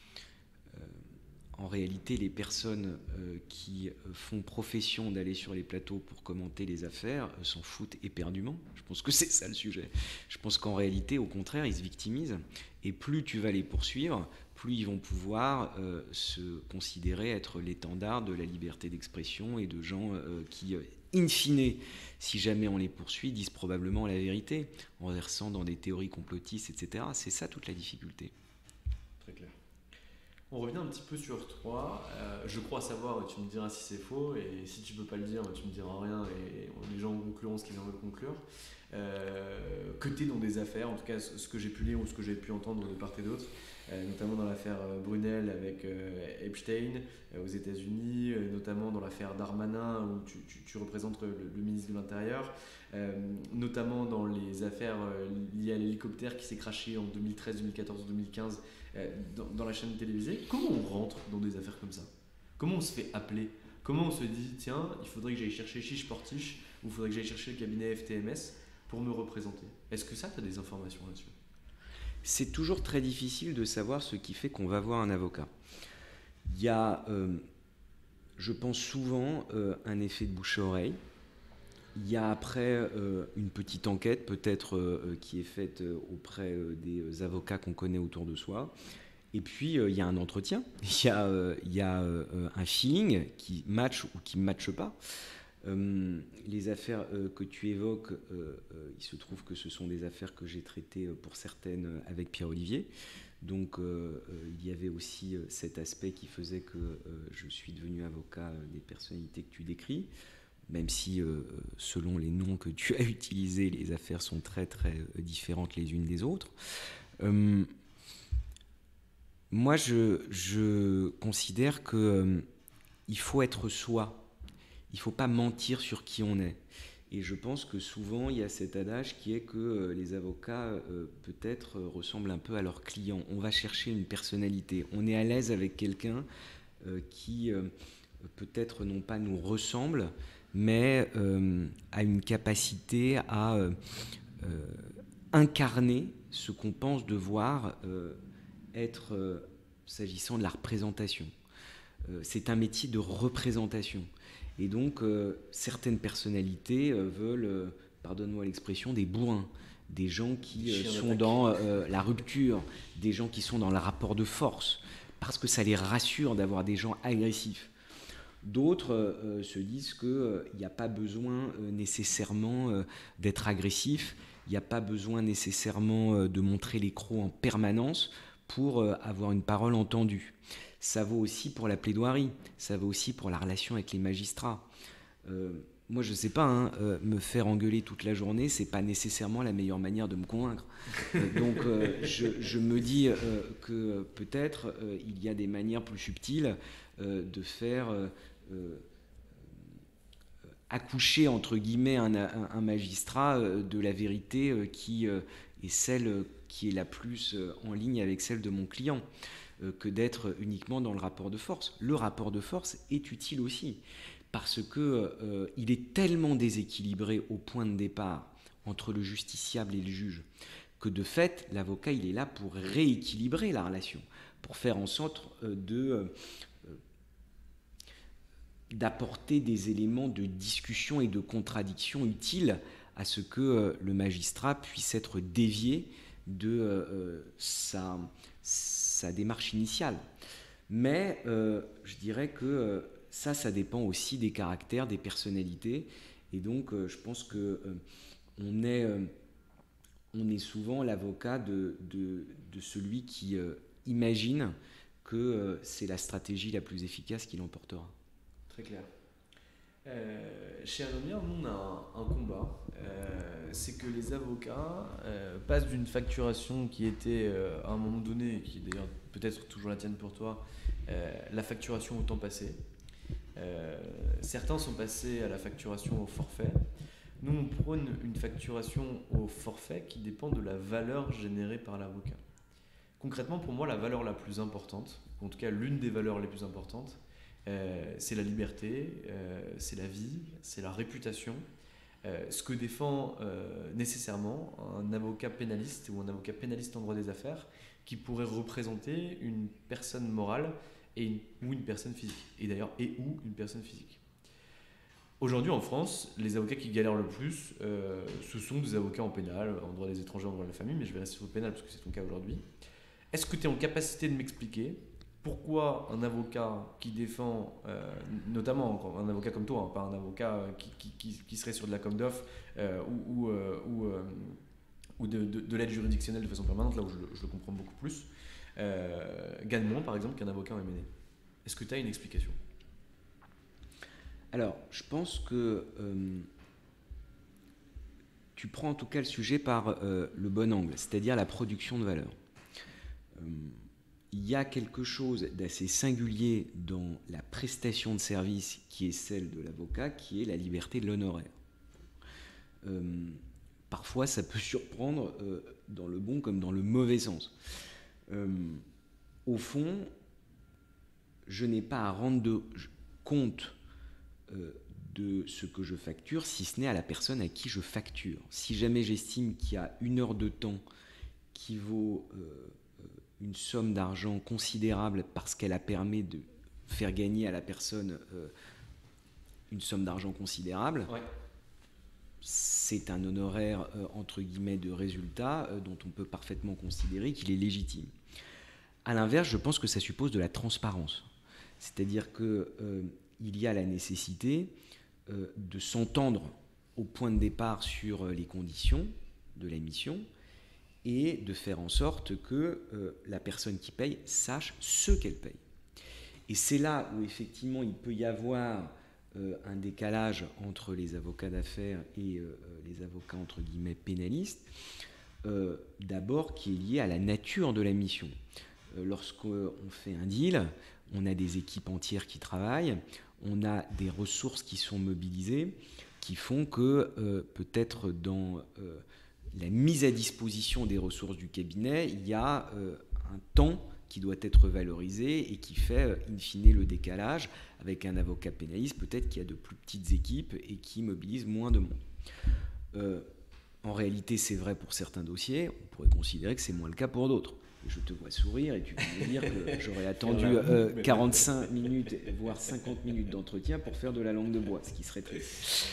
en réalité, les personnes qui font profession d'aller sur les plateaux pour commenter les affaires s'en foutent éperdument. Je pense que c'est ça le sujet. Je pense qu'en réalité, au contraire, ils se victimisent. Et plus tu vas les poursuivre, plus ils vont pouvoir se considérer être l'étendard de la liberté d'expression et de gens qui, in fine, si jamais on les poursuit, disent probablement la vérité, en versant dans des théories complotistes, etc. C'est ça toute la difficulté. Très clair. On revient un petit peu sur toi. Je crois savoir, tu me diras si c'est faux, et si tu ne peux pas le dire, tu me diras rien, et les gens concluront ce qu'ils en veulent conclure. Que tu es dans des affaires, en tout cas ce que j'ai pu lire ou ce que j'ai pu entendre de part et d'autre, notamment dans l'affaire Brunel avec Epstein aux États-Unis, notamment dans l'affaire Darmanin où tu représentes le ministre de l'Intérieur, notamment dans les affaires liées à l'hélicoptère qui s'est crashé en 2013, 2014, 2015 dans la chaîne télévisée. Comment on rentre dans des affaires comme ça? Comment on se fait appeler? Comment on se dit, tiens, il faudrait que j'aille chercher Chiche Portiche ou il faudrait que j'aille chercher le cabinet FTMS pour me représenter? Est-ce que ça, tu as des informations là-dessus? C'est toujours très difficile de savoir ce qui fait qu'on va voir un avocat. Il y a, je pense souvent, un effet de bouche à oreille. Il y a après une petite enquête peut-être qui est faite auprès des avocats qu'on connaît autour de soi. Et puis il y a un entretien, il y a un feeling qui match ou qui ne matche pas. Les affaires que tu évoques, il se trouve que ce sont des affaires que j'ai traitées pour certaines avec Pierre-Olivier. Donc il y avait aussi cet aspect qui faisait que je suis devenu avocat des personnalités que tu décris, même si selon les noms que tu as utilisés, les affaires sont très très différentes les unes des autres. Moi je considère qu'il faut être soi. Il ne faut pas mentir sur qui on est. Et je pense que souvent, il y a cet adage qui est que les avocats, peut-être, ressemblent un peu à leurs clients. On va chercher une personnalité. On est à l'aise avec quelqu'un qui, peut-être, non pas nous ressemble, mais a une capacité à incarner ce qu'on pense devoir être, s'agissant de la représentation. c'est un métier de représentation. Et donc, certaines personnalités veulent, pardonne-moi l'expression, des bourrins, des gens qui sont dans la rupture, des gens qui sont dans le rapport de force, parce que ça les rassure d'avoir des gens agressifs. D'autres se disent qu'il n'y a pas besoin nécessairement d'être agressif, il n'y a pas besoin nécessairement de montrer les crocs en permanence pour avoir une parole entendue. Ça vaut aussi pour la plaidoirie, ça vaut aussi pour la relation avec les magistrats. Moi, je ne sais pas, me faire engueuler toute la journée, ce n'est pas nécessairement la meilleure manière de me convaincre. Donc, je me dis que peut-être il y a des manières plus subtiles de faire accoucher, entre guillemets, un magistrat de la vérité qui est celle qui est la plus en ligne avec celle de mon client, que d'être uniquement dans le rapport de force. Le rapport de force est utile aussi, parce qu'il est tellement déséquilibré au point de départ entre le justiciable et le juge, que de fait, l'avocat, il est là pour rééquilibrer la relation, pour faire en sorte d'apporter des éléments de discussion et de contradiction utiles à ce que le magistrat puisse être dévié de sa démarche initiale. Mais je dirais que ça dépend aussi des caractères, des personnalités. Et donc, je pense qu'on est souvent l'avocat de celui qui imagine que c'est la stratégie la plus efficace qui l'emportera. Très clair. Chez Anomia, nous, on a un combat. C'est que les avocats passent d'une facturation qui était, à un moment donné, qui est d'ailleurs peut-être toujours la tienne pour toi, la facturation au temps passé. Certains sont passés à la facturation au forfait. Nous, on prône une facturation au forfait qui dépend de la valeur générée par l'avocat. Concrètement, pour moi, la valeur la plus importante, en tout cas l'une des valeurs les plus importantes, c'est la liberté, c'est la vie, c'est la réputation. Ce que défend nécessairement un avocat pénaliste ou un avocat pénaliste en droit des affaires qui pourrait représenter une personne morale ou une personne physique. Et d'ailleurs, ou une personne physique. Aujourd'hui, en France, les avocats qui galèrent le plus, ce sont des avocats en pénal, en droit des étrangers, en droit de la famille, mais je vais rester sur le pénal parce que c'est ton cas aujourd'hui. Est-ce que tu es en capacité de m'expliquer pourquoi un avocat qui défend, notamment un avocat comme toi, pas un avocat qui serait sur de la com d'off ou de l'aide juridictionnelle de façon permanente, là où je le comprends beaucoup plus, gagne moins par exemple qu'un avocat en M&A. Est-ce que tu as une explication ? Alors, je pense que tu prends en tout cas le sujet par le bon angle, c'est-à-dire la production de valeur. Il y a quelque chose d'assez singulier dans la prestation de service qui est celle de l'avocat, qui est la liberté de l'honoraire. Parfois, ça peut surprendre dans le bon comme dans le mauvais sens. Au fond, je n'ai pas à rendre compte de ce que je facture, si ce n'est à la personne à qui je facture. Si jamais j'estime qu'il y a 1 heure de temps qui vaut une somme d'argent considérable parce qu'elle a permis de faire gagner à la personne une somme d'argent considérable, ouais. C'est un honoraire entre guillemets de résultat dont on peut parfaitement considérer qu'il est légitime. À l'inverse, je pense que ça suppose de la transparence. C'est-à-dire qu'il y a la nécessité de s'entendre au point de départ sur les conditions de la mission et de faire en sorte que la personne qui paye sache ce qu'elle paye. Et c'est là où effectivement il peut y avoir un décalage entre les avocats d'affaires et les avocats entre guillemets pénalistes, d'abord qui est lié à la nature de la mission. Lorsqu'on fait un deal, on a des équipes entières qui travaillent, on a des ressources qui sont mobilisées, qui font que peut-être dans la mise à disposition des ressources du cabinet, il y a un temps qui doit être valorisé et qui fait in fine le décalage avec un avocat pénaliste peut-être qui a de plus petites équipes et qui mobilise moins de monde. En réalité, c'est vrai pour certains dossiers, on pourrait considérer que c'est moins le cas pour d'autres. Je te vois sourire et tu peux me dire que j'aurais attendu 45 minutes, voire 50 minutes d'entretien pour faire de la langue de bois, ce qui serait triste.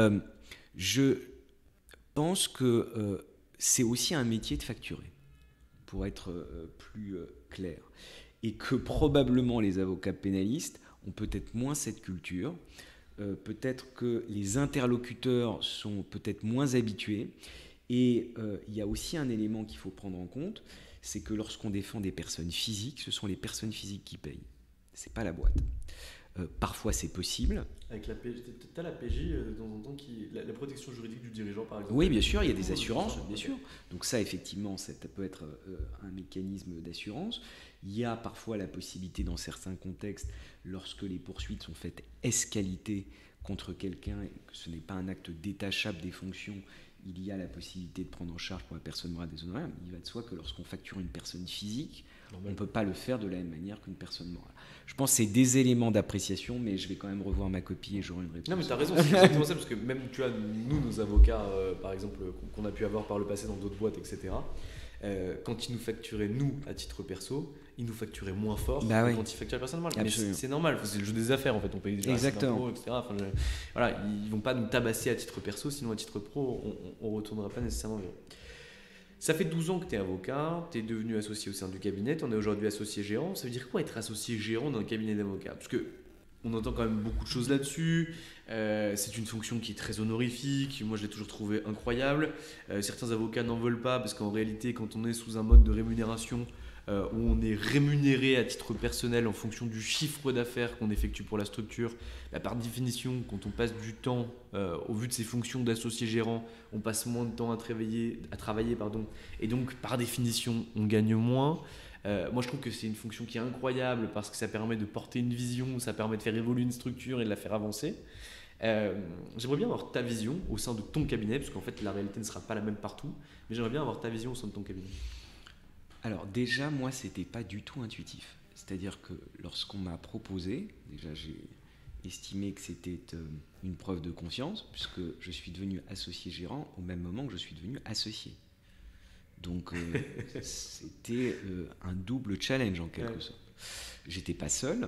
Je pense que c'est aussi un métier de facturer, pour être plus clair. Et que probablement les avocats pénalistes ont peut-être moins cette culture, peut-être que les interlocuteurs sont peut-être moins habitués. Et il y a aussi un élément qu'il faut prendre en compte, c'est que lorsqu'on défend des personnes physiques, ce sont les personnes physiques qui payent. C'est pas la boîte. Parfois c'est possible. Avec la PJ, tu as la PJ de temps en temps, la protection juridique du dirigeant par exemple. Oui, bien sûr, il y a des assurances, bien sûr. Donc ça, effectivement, ça peut être un mécanisme d'assurance. Il y a parfois la possibilité dans certains contextes, lorsque les poursuites sont faites ès-qualité contre quelqu'un et que ce n'est pas un acte détachable des fonctions, il y a la possibilité de prendre en charge pour la personne morale des honoraires. Il va de soi que lorsqu'on facture une personne physique, on ne peut pas le faire de la même manière qu'une personne morale. Je pense que c'est des éléments d'appréciation, mais je vais quand même revoir ma copie et j'aurai une réponse. Non mais tu as raison, c'est exactement ça, parce que même tu as nous, nos avocats, par exemple, qu'on a pu avoir par le passé dans d'autres boîtes, etc., quand ils nous facturaient, nous, à titre perso, ils nous facturaient moins fort que quand ils facturaient la personne morale. Mais c'est normal, c'est le jeu des affaires en fait, on paye déjà assez d'impôts, etc. Enfin, voilà, ils ne vont pas nous tabasser à titre perso, sinon à titre pro, on ne retournera pas nécessairement bien. Ça fait 12 ans que tu es avocat, tu es devenu associé au sein du cabinet, tu en es aujourd'hui associé gérant. Ça veut dire quoi être associé gérant dans un cabinet d'avocat? Parce qu'on entend quand même beaucoup de choses là-dessus. C'est une fonction qui est très honorifique. Moi, je l'ai toujours trouvé incroyable. Certains avocats n'en veulent pas parce qu'en réalité, quand on est sous un mode de rémunération où on est rémunéré à titre personnel en fonction du chiffre d'affaires qu'on effectue pour la structure, par définition, quand on passe du temps au vu de ses fonctions d'associé gérant, on passe moins de temps à travailler, et donc par définition, on gagne moins. Moi, je trouve que c'est une fonction qui est incroyable parce que ça permet de porter une vision, ça permet de faire évoluer une structure et de la faire avancer. J'aimerais bien avoir ta vision au sein de ton cabinet, parce qu'en fait, la réalité ne sera pas la même partout, mais j'aimerais bien avoir ta vision au sein de ton cabinet. Alors déjà, moi, c'était pas du tout intuitif. C'est-à-dire que lorsqu'on m'a proposé, déjà j'ai estimé que c'était une preuve de confiance, puisque je suis devenu associé gérant au même moment que je suis devenu associé. Donc c'était un double challenge en quelque sorte. J'étais pas seul.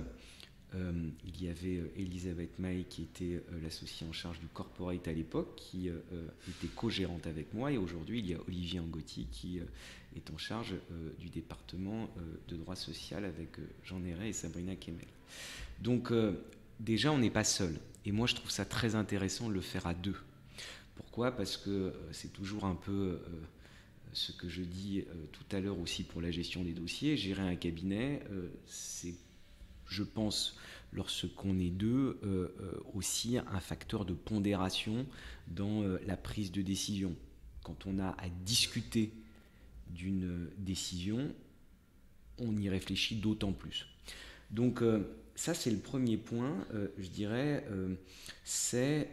Il y avait Elisabeth May qui était l'associée en charge du corporate à l'époque, qui était co-gérante avec moi, et aujourd'hui il y a Olivier Angotti qui est en charge du département de droit social avec Jean Néret et Sabrina Kemel. Donc déjà on n'est pas seul, et moi je trouve ça très intéressant de le faire à deux. Pourquoi ? Parce que c'est toujours un peu ce que je dis tout à l'heure aussi pour la gestion des dossiers. Gérer un cabinet, c'est, je pense, lorsqu'on est deux, aussi un facteur de pondération dans la prise de décision. Quand on a à discuter d'une décision, on y réfléchit d'autant plus. Donc ça, c'est le premier point, je dirais, c'est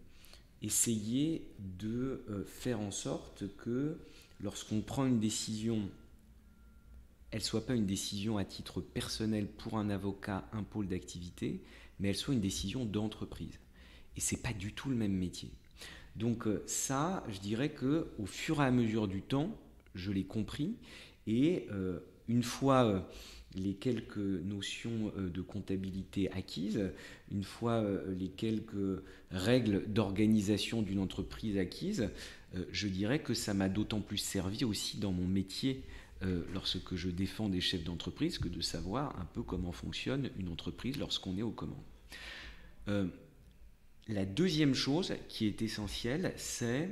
essayer de faire en sorte que lorsqu'on prend une décision, elle ne soit pas une décision à titre personnel pour un avocat, un pôle d'activité, mais elle soit une décision d'entreprise. Et ce n'est pas du tout le même métier. Donc ça, je dirais qu'au fur et à mesure du temps, je l'ai compris. Et une fois les quelques notions de comptabilité acquises, une fois les quelques règles d'organisation d'une entreprise acquises, je dirais que ça m'a d'autant plus servi aussi dans mon métier lorsque je défends des chefs d'entreprise, que de savoir un peu comment fonctionne une entreprise lorsqu'on est aux commandes. La deuxième chose qui est essentielle, c'est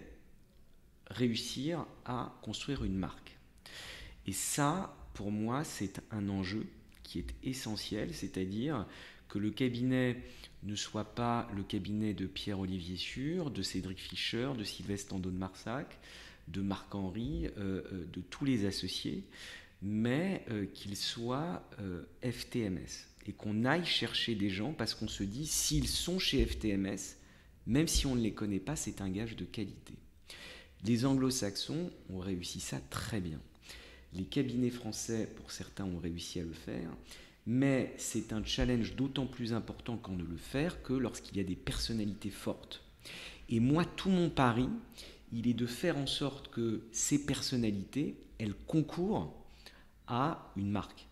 réussir à construire une marque. Et ça, pour moi, c'est un enjeu qui est essentiel, c'est-à-dire que le cabinet ne soit pas le cabinet de Pierre-Olivier Sûr, de Cédric Fischer, de Sylvestre Tando de Marsac, de Marc-Henri, de tous les associés, mais qu'il soit FTMS. Et qu'on aille chercher des gens parce qu'on se dit, s'ils sont chez FTMS, même si on ne les connaît pas, c'est un gage de qualité. Les anglo-saxons ont réussi ça très bien. Les cabinets français, pour certains, ont réussi à le faire, mais c'est un challenge d'autant plus important qu'on ne le fait que lorsqu'il y a des personnalités fortes. Et moi, tout mon pari, il est de faire en sorte que ces personnalités, elles concourent à une marque.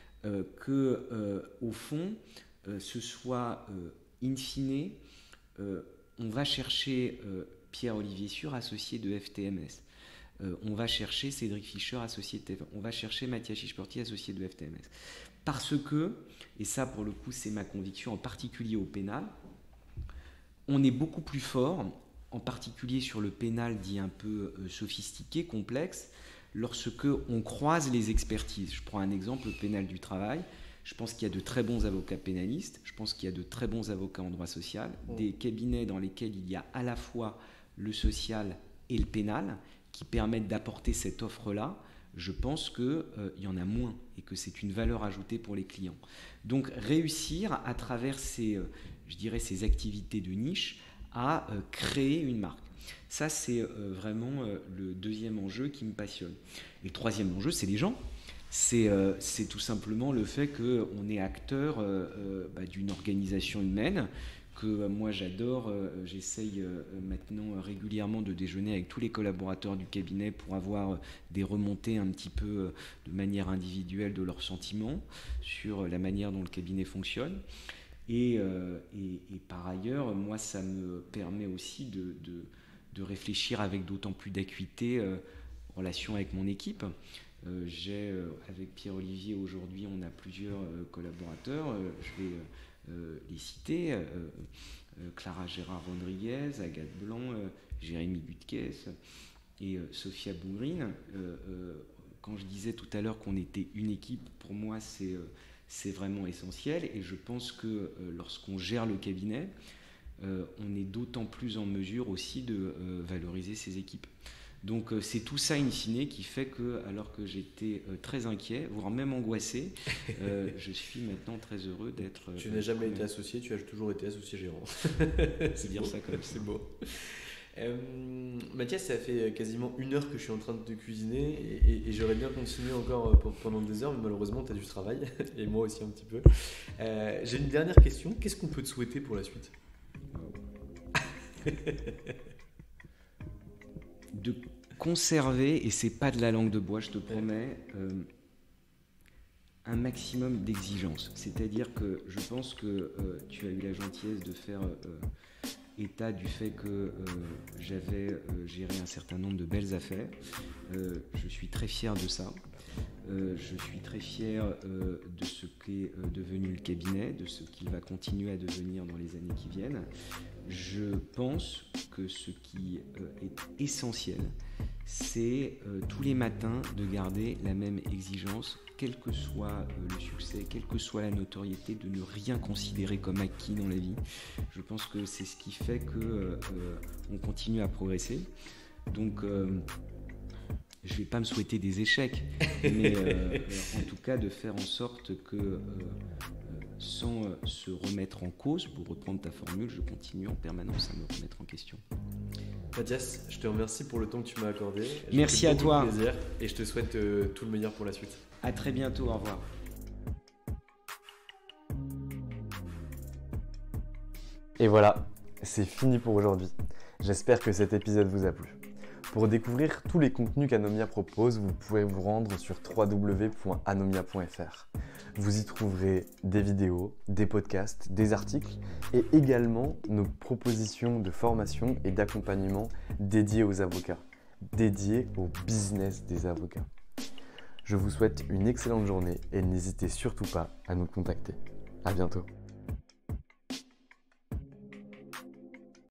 Au fond, ce soit in fine, on va chercher Pierre-Olivier Sûr, associé de FTMS. On va chercher Cédric Fischer, associé de TF1. On va chercher Mathias Chichporty, associé de FTMS. Parce que, et ça pour le coup c'est ma conviction, en particulier au pénal, on est beaucoup plus fort, en particulier sur le pénal dit un peu sophistiqué, complexe, lorsque on croise les expertises. Je prends un exemple, le pénal du travail. Je pense qu'il y a de très bons avocats pénalistes, je pense qu'il y a de très bons avocats en droit social, des cabinets dans lesquels il y a à la fois le social et le pénal qui permettent d'apporter cette offre-là. Je pense qu'il y en a moins et que c'est une valeur ajoutée pour les clients. Donc réussir à travers ces activités de niche à créer une marque. Ça, c'est vraiment le deuxième enjeu qui me passionne. Et le troisième enjeu, c'est les gens. C'est tout simplement le fait qu'on est acteur d'une organisation humaine, que moi j'adore. J'essaye maintenant régulièrement de déjeuner avec tous les collaborateurs du cabinet pour avoir des remontées un petit peu de manière individuelle de leurs sentiments sur la manière dont le cabinet fonctionne. Et par ailleurs, moi, ça me permet aussi de réfléchir avec d'autant plus d'acuité en relation avec mon équipe. Avec Pierre-Olivier, aujourd'hui, on a plusieurs collaborateurs. Je vais les citer. Clara Gérard-Rodriguez, Agathe Blanc, Jérémy Butquès et Sophia Bourine. Quand je disais tout à l'heure qu'on était une équipe, pour moi, c'est vraiment essentiel. Et je pense que lorsqu'on gère le cabinet, on est d'autant plus en mesure aussi de valoriser ses équipes. Donc c'est tout ça in fine qui fait que, alors que j'étais très inquiet, voire même angoissé, je suis maintenant très heureux d'être... Tu n'as jamais été associé, tu as toujours été associé gérant. C'est dire ça comme ça. C'est beau. Mathias, ça fait quasiment 1 heure que je suis en train de te cuisiner et j'aurais bien continué encore pendant 2 heures, mais malheureusement tu as du travail et moi aussi un petit peu. J'ai une dernière question, qu'est-ce qu'on peut te souhaiter pour la suite? De conserver, et c'est pas de la langue de bois, je te promets, un maximum d'exigence. C'est-à-dire que je pense que tu as eu la gentillesse de faire état du fait que j'avais géré un certain nombre de belles affaires. Je suis très fier de ça. Je suis très fier de ce qu'est devenu le cabinet, de ce qu'il va continuer à devenir dans les années qui viennent. Je pense que ce qui est essentiel, c'est tous les matins de garder la même exigence, quel que soit le succès, quelle que soit la notoriété, de ne rien considérer comme acquis dans la vie. Je pense que c'est ce qui fait qu'on continue à progresser. Donc, je ne vais pas me souhaiter des échecs, mais en tout cas de faire en sorte que, sans se remettre en cause, pour reprendre ta formule, je continue en permanence à me remettre en question. Mathias, je te remercie pour le temps que tu m'as accordé. Merci à toi. Plaisir et je te souhaite tout le meilleur pour la suite. À très bientôt, au revoir. Et voilà, c'est fini pour aujourd'hui. J'espère que cet épisode vous a plu. Pour découvrir tous les contenus qu'Anomia propose, vous pouvez vous rendre sur www.anomia.fr. Vous y trouverez des vidéos, des podcasts, des articles et également nos propositions de formation et d'accompagnement dédiées aux avocats, dédiées au business des avocats. Je vous souhaite une excellente journée et n'hésitez surtout pas à nous contacter. À bientôt.